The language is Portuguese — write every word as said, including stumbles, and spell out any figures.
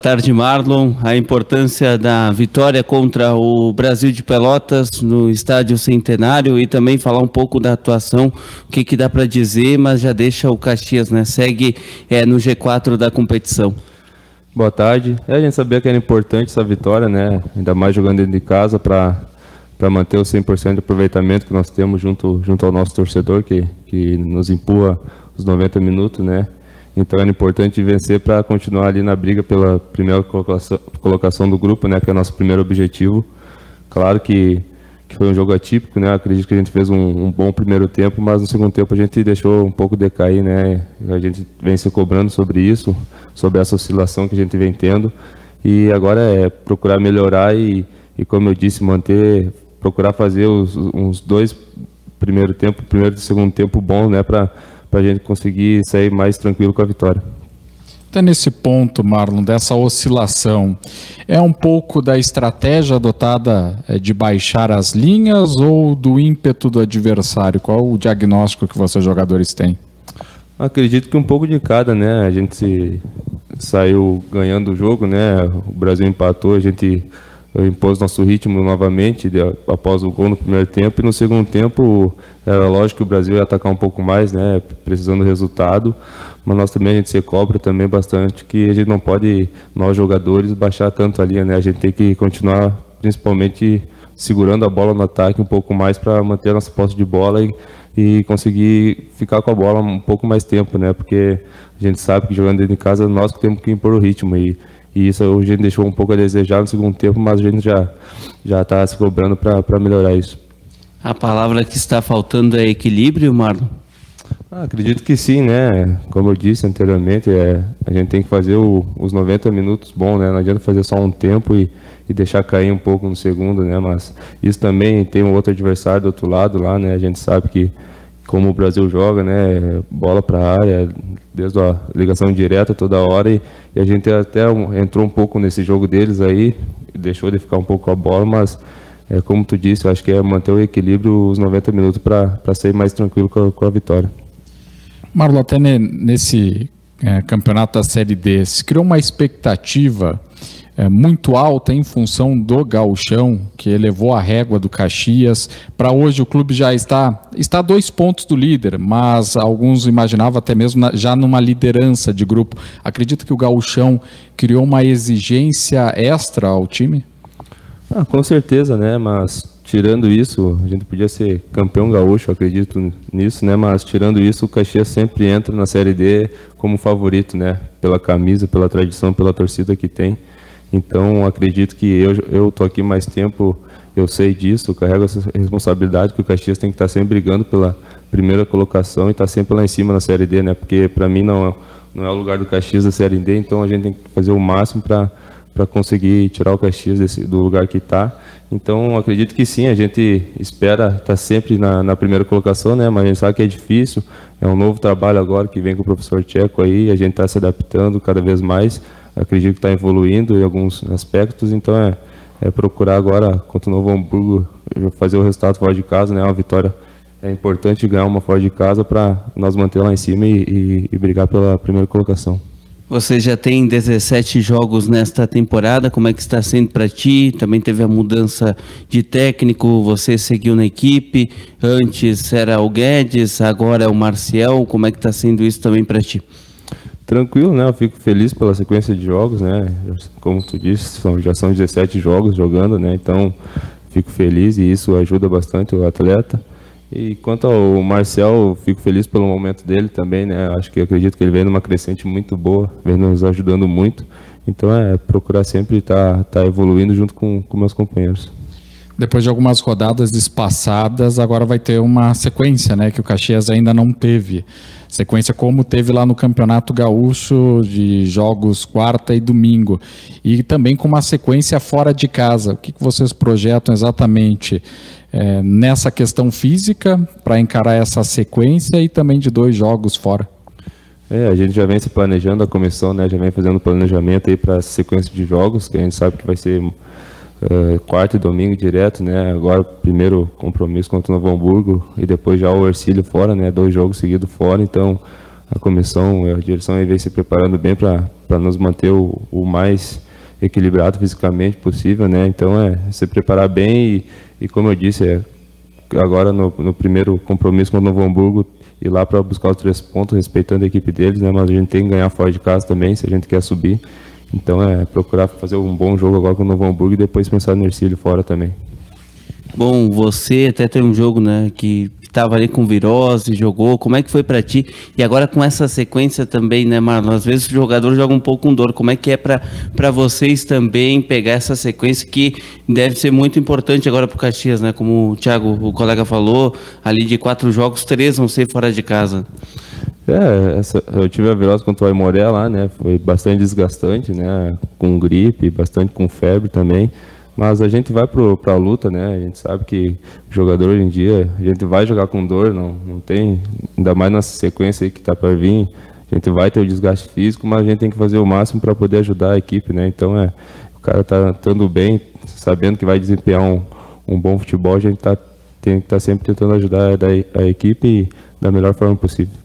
Tarde, Marlon. A importância da vitória contra o Brasil de Pelotas no Estádio Centenário e também falar um pouco da atuação, o que, que dá para dizer, mas já deixa o Caxias, né? Segue é, no G quatro da competição. Boa tarde. É, a gente sabia que era importante essa vitória, né? Ainda mais jogando dentro de casa para para manter o cem por cento de aproveitamento que nós temos junto, junto ao nosso torcedor, que, que nos empurra os noventa minutos, né? Então era importante vencer para continuar ali na briga pela primeira colocação, colocação do grupo, né? Que é o nosso primeiro objetivo. Claro que, que foi um jogo atípico, né? Acredito que a gente fez um, um bom primeiro tempo, mas no segundo tempo a gente deixou um pouco decair, né? A gente vem se cobrando sobre isso, sobre essa oscilação que a gente vem tendo. E agora é procurar melhorar e, e como eu disse, manter, procurar fazer os, uns dois primeiro tempo, primeiro e segundo tempo bom, né? Para para a gente conseguir sair mais tranquilo com a vitória. Até nesse ponto, Marlon, dessa oscilação, é um pouco da estratégia adotada de baixar as linhas ou do ímpeto do adversário? Qual o diagnóstico que vocês jogadores têm? Acredito que um pouco de cada, né? A gente se, saiu ganhando o jogo, né? O Brasil empatou, a gente impôs nosso ritmo novamente de, após o gol no primeiro tempo, e no segundo tempo era lógico que o Brasil ia atacar um pouco mais, né, precisando do resultado, mas nós também a gente se cobra também bastante que a gente não pode, nós jogadores, baixar tanto a linha, né, a gente tem que continuar principalmente segurando a bola no ataque um pouco mais para manter a nossa posse de bola e, e conseguir ficar com a bola um pouco mais tempo, né, porque a gente sabe que jogando dentro de casa nós que temos que impor o ritmo e E isso a gente deixou um pouco a desejar no segundo tempo, mas a gente já já está se cobrando para melhorar isso. A palavra que está faltando é equilíbrio, Marlon? Ah, acredito que sim, né? Como eu disse anteriormente, é, a gente tem que fazer o, os noventa minutos bom, né? Não adianta fazer só um tempo e, e deixar cair um pouco no segundo, né? Mas isso também tem um outro adversário do outro lado lá, né? A gente sabe que como o Brasil joga, né, bola para a área, desde a ligação direta toda hora, e, e a gente até um, entrou um pouco nesse jogo deles aí, deixou de ficar um pouco com a bola, mas é, como tu disse, eu acho que é manter o equilíbrio os noventa minutos para ser mais tranquilo com a, com a vitória. Marlon, até nesse é, campeonato da Série D, se criou uma expectativa É, muito alta em função do gauchão, que elevou a régua do Caxias. Para hoje o clube já está, está a dois pontos do líder, mas alguns imaginavam até mesmo na, já numa liderança de grupo. Acredita que o gauchão criou uma exigência extra ao time? Ah, com certeza, né? Mas tirando isso, a gente podia ser campeão gaúcho, acredito nisso, né? Mas tirando isso, o Caxias sempre entra na Série D como favorito, né? Pela camisa, pela tradição, pela torcida que tem. Então, acredito que eu eu tô aqui mais tempo, eu sei disso, carrego essa responsabilidade que o Caxias tem que estar sempre brigando pela primeira colocação e estar sempre lá em cima na Série D, né? Porque para mim não, não é o lugar do Caxias da Série D, então a gente tem que fazer o máximo para para conseguir tirar o Caxias desse, do lugar que está. Então, acredito que sim, a gente espera estar sempre na, na primeira colocação, né? Mas a gente sabe que é difícil, é um novo trabalho agora que vem com o professor Tcheco aí, a gente está se adaptando cada vez mais. Acredito que está evoluindo em alguns aspectos, então é, é procurar agora contra o Novo Hamburgo fazer o resultado fora de casa, né? Uma vitória é importante ganhar uma fora de casa para nós manter lá em cima e, e, e brigar pela primeira colocação. Você já tem dezessete jogos nesta temporada, como é que está sendo para ti? Também teve a mudança de técnico, você seguiu na equipe, antes era o Guedes, agora é o Marcial, como é que está sendo isso também para ti? Tranquilo, né? Eu fico feliz pela sequência de jogos, né? Como tu disse, são, já são dezessete jogos jogando, né? Então, fico feliz e isso ajuda bastante o atleta. E quanto ao Marcial, fico feliz pelo momento dele também, né? Acho que acredito que ele vem numa crescente muito boa, vem nos ajudando muito. Então, é procurar sempre estar tá, tá evoluindo junto com, com meus companheiros. Depois de algumas rodadas espaçadas, agora vai ter uma sequência, né? Que o Caxias ainda não teve. Sequência como teve lá no Campeonato Gaúcho, de jogos quarta e domingo. E também com uma sequência fora de casa. O que, que vocês projetam exatamente é, nessa questão física para encarar essa sequência e também de dois jogos fora? É, a gente já vem se planejando, a comissão, né, já vem fazendo planejamento aí para a sequência de jogos, que a gente sabe que vai ser uh, quarta e domingo direto, né? Agora primeiro compromisso contra o Novo Hamburgo e depois já o Ercílio fora, né? Dois jogos seguidos fora, então a comissão, a direção aí vem se preparando bem para nos manter o, o mais equilibrado fisicamente possível, né? Então é se preparar bem e, e como eu disse, é, agora no, no primeiro compromisso com o Novo Hamburgo, ir lá para buscar os três pontos, respeitando a equipe deles, né? Mas a gente tem que ganhar fora de casa também, se a gente quer subir. Então é procurar fazer um bom jogo agora com o Novo Hamburgo e depois pensar no Ercílio fora também. Bom, você até tem um jogo, né, que estava ali com virose, jogou, como é que foi para ti? E agora com essa sequência também, né, Marlon? Às vezes o jogador joga um pouco com dor, como é que é para vocês também pegar essa sequência que deve ser muito importante agora para o Caxias, né? Como o Thiago, o colega falou, ali de quatro jogos, três vão ser fora de casa. É, essa, eu tive a virose contra o Aimoré lá, né, foi bastante desgastante, né, com gripe, bastante com febre também. Mas a gente vai para a luta, né? A gente sabe que o jogador hoje em dia, a gente vai jogar com dor, não, não tem, ainda mais nessa sequência aí que está para vir, a gente vai ter o desgaste físico, mas a gente tem que fazer o máximo para poder ajudar a equipe, né? Então, é, o cara está estando bem, sabendo que vai desempenhar um, um bom futebol, a gente tá, tem que estar tá sempre tentando ajudar a, a equipe da melhor forma possível.